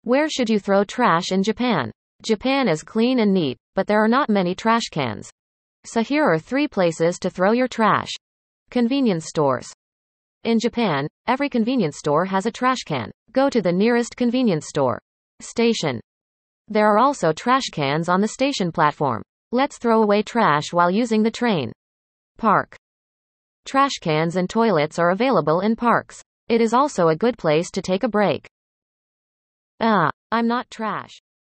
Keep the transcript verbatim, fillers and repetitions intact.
Where should you throw trash in Japan? Japan is clean and neat, but there are not many trash cans. So here are three places to throw your trash. Convenience stores. In Japan, every convenience store has a trash can. Go to the nearest convenience store. Station. There are also trash cans on the station platform. Let's throw away trash while using the train. Park. Trash cans and toilets are available in parks. It is also a good place to take a break. Ah, I'm not trash.